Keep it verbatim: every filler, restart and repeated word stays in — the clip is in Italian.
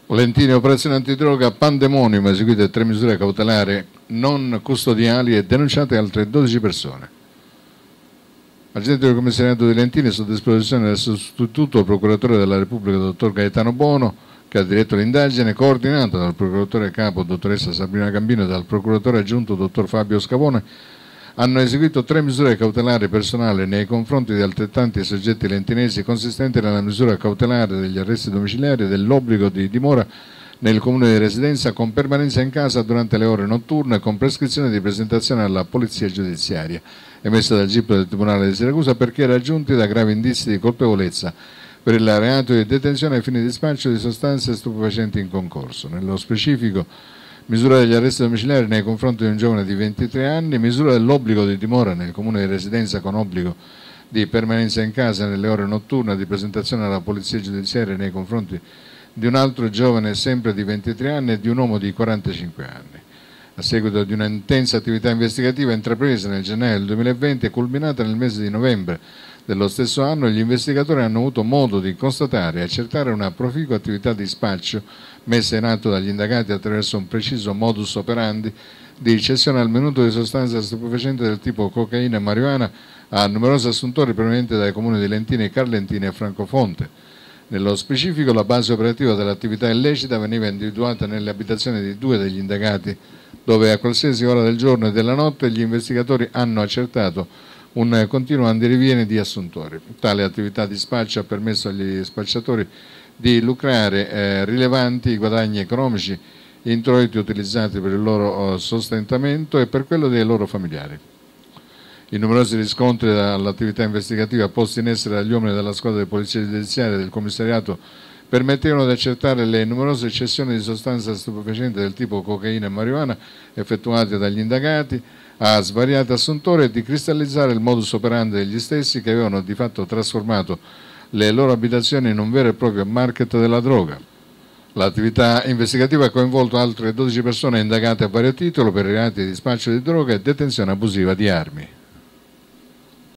Lentini, operazione antidroga, pandemonium, eseguite tre misure cautelari non custodiali e denunciate altre dodici persone. Agente del commissariato di Lentini, sotto disposizione del sostituto procuratore della Repubblica, dottor Gaetano Bono, che ha diretto l'indagine, coordinata dal procuratore capo, dottoressa Sabrina Gambino, e dal procuratore aggiunto, dottor Fabio Scavone, hanno eseguito tre misure cautelari personali nei confronti di altrettanti soggetti lentinesi, consistenti nella misura cautelare degli arresti domiciliari e dell'obbligo di dimora nel comune di residenza con permanenza in casa durante le ore notturne con prescrizione di presentazione alla polizia giudiziaria, emessa dal G I P del Tribunale di Siracusa perché raggiunti da gravi indizi di colpevolezza per il reato di detenzione ai fini di spaccio di sostanze stupefacenti in concorso. Nello specifico, misura degli arresti domiciliari nei confronti di un giovane di ventitré anni, misura dell'obbligo di dimora nel comune di residenza con obbligo di permanenza in casa nelle ore notturne, di presentazione alla polizia giudiziaria nei confronti di un altro giovane sempre di ventitré anni e di un uomo di quarantacinque anni. A seguito di una intensa attività investigativa intrapresa nel gennaio del duemilaventi e culminata nel mese di novembre dello stesso anno, gli investigatori hanno avuto modo di constatare e accertare una proficua attività di spaccio messa in atto dagli indagati attraverso un preciso modus operandi di cessione al minuto di sostanza stupefacente del tipo cocaina e marijuana a numerosi assuntori provenienti dai comuni di Lentini, Carlentini e Francofonte. Nello specifico, la base operativa dell'attività illecita veniva individuata nelle abitazioni di due degli indagati, dove a qualsiasi ora del giorno e della notte gli investigatori hanno accertato un continuo andirivieni di assuntori. Tale attività di spaccio ha permesso agli spacciatori di lucrare eh, rilevanti guadagni economici, introiti utilizzati per il loro oh, sostentamento e per quello dei loro familiari. I numerosi riscontri dall'attività investigativa posti in essere dagli uomini della squadra di polizia giudiziaria e del commissariato permettevano di accertare le numerose cessioni di sostanza stupefacente del tipo cocaina e marijuana effettuate dagli indagati a svariati assuntori e di cristallizzare il modus operandi degli stessi che avevano di fatto trasformato le loro abitazioni in un vero e proprio market della droga. L'attività investigativa ha coinvolto altre dodici persone indagate a vario titolo per reati di spaccio di droga e detenzione abusiva di armi.